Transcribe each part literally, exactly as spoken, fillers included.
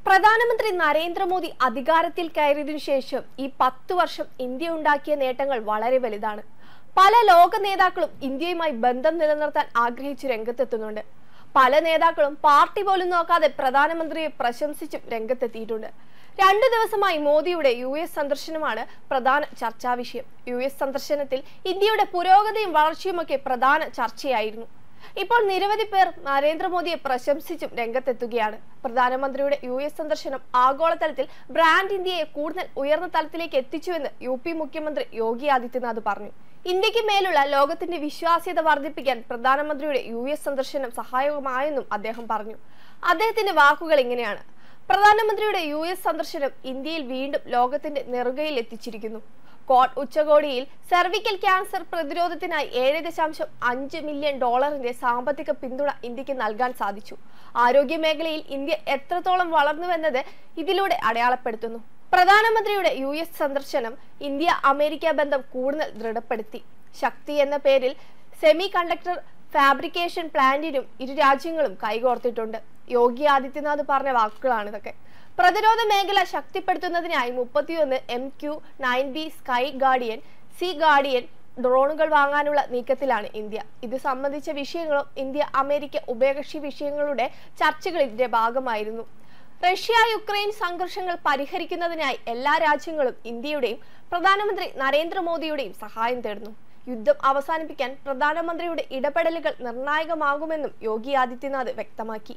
പ്രധാനമന്ത്രി നരേന്ദ്രമോദി അധികാരത്തിൽ കയറിയതിനു ശേഷം ഈ പത്തു വർഷം ഇന്ത്യ ഉണ്ടാക്കിയ നേട്ടങ്ങൾ വളരെ വലുതാണ്. പല ലോക നേതാക്കളും ഇന്ത്യയുമായി ബന്ധം നിലനിർത്താൻ ആഗ്രഹിച്ചു രംഗത്തെത്തുന്നുണ്ട്. പല നേതാക്കളും പാർട്ടി പോലും നോക്കാതെ പ്രധാനമന്ത്രിയെ പ്രശംസിച്ചും രംഗത്തെത്തിയിട്ടുണ്ട്. രണ്ടു ദിവസമായി മോദിയുടെ യു എസ് സന്ദർശനമാണ് പ്രധാന ചർച്ചാ വിഷയം. യു എസ് സന്ദർശനത്തിൽ ഇന്ത്യയുടെ പുരോഗതിയും വളർച്ചയുമൊക്കെ പ്രധാന ചർച്ചയായിരുന്നു. ഇപ്പോൾ നിരവധി പേർ നരേന്ദ്രമോദിയെ പ്രശംസിച്ചും രംഗത്തെത്തുകയാണ്. പ്രധാനമന്ത്രിയുടെ യു എസ് സന്ദർശനം ആഗോളതലത്തിൽ ബ്രാൻഡ് ഇന്ത്യയെ കൂടുതൽ ഉയർന്ന തലത്തിലേക്ക് എത്തിച്ചുവെന്ന് യു പി മുഖ്യമന്ത്രി യോഗി ആദിത്യനാഥ് പറഞ്ഞു. ഇന്ത്യക്ക് മേലുള്ള ലോകത്തിന്റെ വിശ്വാസ്യത വർദ്ധിപ്പിക്കാൻ പ്രധാനമന്ത്രിയുടെ യു എസ് സന്ദർശനം സഹായകമായെന്നും അദ്ദേഹം പറഞ്ഞു. അദ്ദേഹത്തിന്റെ വാക്കുകൾ ഇങ്ങനെയാണ്: പ്രധാനമന്ത്രിയുടെ യു എസ് സന്ദർശനം ഇന്ത്യയിൽ വീണ്ടും ലോകത്തിന്റെ നെറുകയിൽ എത്തിച്ചിരിക്കുന്നു. ക്വാഡ് ഉച്ചകോടിയിൽ സെർവിക്കൽ ക്യാൻസർ പ്രതിരോധത്തിനായി ഏഴ് ദശാംശം അഞ്ച് മില്യൺ ഡോളറിന്റെ സാമ്പത്തിക പിന്തുണ ഇന്ത്യക്ക് നൽകാൻ സാധിച്ചു. ആരോഗ്യ മേഖലയിൽ ഇന്ത്യ എത്രത്തോളം വളർന്നുവെന്നത് ഇതിലൂടെ അടയാളപ്പെടുത്തുന്നു. പ്രധാനമന്ത്രിയുടെ യു എസ് സന്ദർശനം ഇന്ത്യ അമേരിക്ക ബന്ധം കൂടുതൽ ദൃഢപ്പെടുത്തി. ശക്തി എന്ന പേരിൽ സെമി കണ്ടക്ടർ ഫാബ്രിക്കേഷൻ പ്ലാന്റിനും ഇരു രാജ്യങ്ങളും കൈകോർത്തിട്ടുണ്ട്. യോഗി ആദിത്യനാഥ് പറഞ്ഞ വാക്കുകളാണ് ഇതൊക്കെ. പ്രതിരോധ മേഖല ശക്തിപ്പെടുത്തുന്നതിനായി മുപ്പത്തിയൊന്ന് M Q nine B sky guardian, sea guardian ഡ്രോണുകൾ വാങ്ങാനുള്ള നീക്കത്തിലാണ് ഇന്ത്യ. ഇത് സംബന്ധിച്ച വിഷയങ്ങളും ഇന്ത്യ അമേരിക്ക ഉഭയകക്ഷി വിഷയങ്ങളുടെ ചർച്ചകളിന്റെ ഭാഗമായിരുന്നു. റഷ്യ യുക്രൈൻ സംഘർഷങ്ങൾ പരിഹരിക്കുന്നതിനായി എല്ലാ രാജ്യങ്ങളും ഇന്ത്യയുടെയും പ്രധാനമന്ത്രി നരേന്ദ്രമോദിയുടെയും സഹായം തേടുന്നു. യുദ്ധം അവസാനിപ്പിക്കാൻ പ്രധാനമന്ത്രിയുടെ ഇടപെടലുകൾ നിർണായകമാകുമെന്നും യോഗി ആദിത്യനാഥ് വ്യക്തമാക്കി.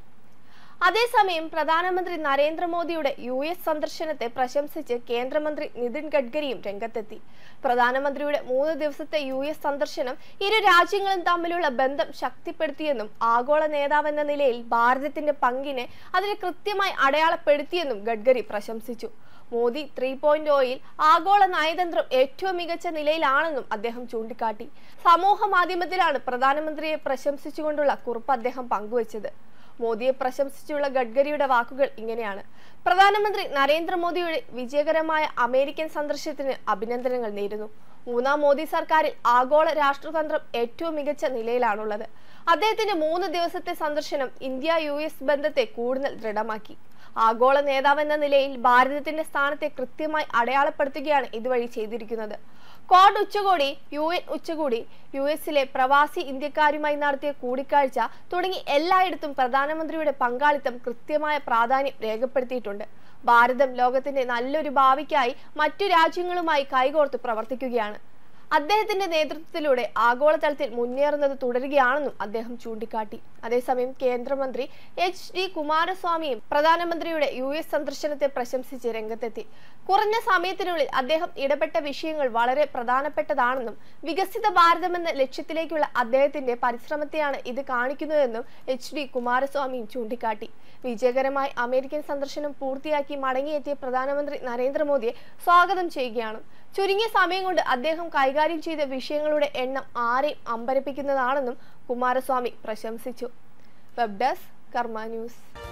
അതേസമയം പ്രധാനമന്ത്രി നരേന്ദ്രമോദിയുടെ യു എസ് സന്ദർശനത്തെ പ്രശംസിച്ച് കേന്ദ്രമന്ത്രി നിതിൻ ഗഡ്കരിയും രംഗത്തെത്തി. പ്രധാനമന്ത്രിയുടെ മൂന്ന് ദിവസത്തെ യു എസ് സന്ദർശനം ഇരു രാജ്യങ്ങളും തമ്മിലുള്ള ബന്ധം ശക്തിപ്പെടുത്തിയെന്നും ആഗോള നേതാവെന്ന നിലയിൽ ഭാരതത്തിന്റെ പങ്കിനെ അതിന് കൃത്യമായി അടയാളപ്പെടുത്തിയെന്നും ഗഡ്കരി പ്രശംസിച്ചു. മോദി ത്രീ പോയിന്റ് ഓയിൽ ആഗോള നയതന്ത്രം ഏറ്റവും മികച്ച നിലയിലാണെന്നും അദ്ദേഹം ചൂണ്ടിക്കാട്ടി. സമൂഹ മാധ്യമത്തിലാണ് പ്രധാനമന്ത്രിയെ പ്രശംസിച്ചുകൊണ്ടുള്ള കുറിപ്പ് അദ്ദേഹം പങ്കുവച്ചത്. മോദിയെ പ്രശംസിച്ചുള്ള ഗഡ്കരിയുടെ വാക്കുകൾ ഇങ്ങനെയാണ്: പ്രധാനമന്ത്രി നരേന്ദ്രമോദിയുടെ വിജയകരമായ അമേരിക്കൻ സന്ദർശനത്തിന് അഭിനന്ദനങ്ങൾ നേരുന്നു. മൂന്നാം മോദി സർക്കാരിൽ ആഗോള രാഷ്ട്രതന്ത്രം ഏറ്റവും മികച്ച നിലയിലാണുള്ളത്. അദ്ദേഹത്തിന്റെ മൂന്ന് ദിവസത്തെ സന്ദർശനം ഇന്ത്യ യു എസ് ബന്ധത്തെ കൂടുതൽ ദൃഢമാക്കി. ആഗോള നേതാവെന്ന നിലയിൽ ഭാരതത്തിന്റെ സ്ഥാനത്തെ കൃത്യമായി അടയാളപ്പെടുത്തുകയാണ് ഇതുവഴി ചെയ്തിരിക്കുന്നത്. ക്വാഡ് ഉച്ചകോടി, യു എൻ ഉച്ചകോടി, യു എസിലെ പ്രവാസി ഇന്ത്യക്കാരുമായി നടത്തിയ കൂടിക്കാഴ്ച തുടങ്ങി എല്ലായിടത്തും പ്രധാനമന്ത്രിയുടെ പങ്കാളിത്തം കൃത്യമായ പ്രാധാന്യം രേഖപ്പെടുത്തിയിട്ടുണ്ട്. ഭാരതം ലോകത്തിന്റെ നല്ലൊരു ഭാവിക്കായി മറ്റു രാജ്യങ്ങളുമായി കൈകോർത്ത് പ്രവർത്തിക്കുകയാണ്. അദ്ദേഹത്തിന്റെ നേതൃത്വത്തിലൂടെ ആഗോളതലത്തിൽ മുന്നേറുന്നത് തുടരുകയാണെന്നും അദ്ദേഹം ചൂണ്ടിക്കാട്ടി. അതേസമയം കേന്ദ്രമന്ത്രി എച്ച് ഡി കുമാരസ്വാമിയും പ്രധാനമന്ത്രിയുടെ യു എസ് സന്ദർശനത്തെ പ്രശംസിച്ച് രംഗത്തെത്തി. കുറഞ്ഞ സമയത്തിനുള്ളിൽ അദ്ദേഹം ഇടപെട്ട വിഷയങ്ങൾ വളരെ പ്രധാനപ്പെട്ടതാണെന്നും വികസിത ഭാരതമെന്ന ലക്ഷ്യത്തിലേക്കുള്ള അദ്ദേഹത്തിന്റെ പരിശ്രമത്തെയാണ് ഇത് കാണിക്കുന്നതെന്നും എച്ച് ഡി കുമാരസ്വാമിയും ചൂണ്ടിക്കാട്ടി. വിജയകരമായി അമേരിക്കൻ സന്ദർശനം പൂർത്തിയാക്കി മടങ്ങിയെത്തിയ പ്രധാനമന്ത്രി നരേന്ദ്രമോദിയെ സ്വാഗതം ചെയ്യുകയാണ്. ചുരുങ്ങിയ സമയം കൊണ്ട് അദ്ദേഹം കൈകാര്യം ചെയ്ത വിഷയങ്ങളുടെ എണ്ണം ആരെയും അമ്പരപ്പിക്കുന്നതാണെന്നും കുമാരസ്വാമി പ്രശംസിച്ചു. Web desk Karma news.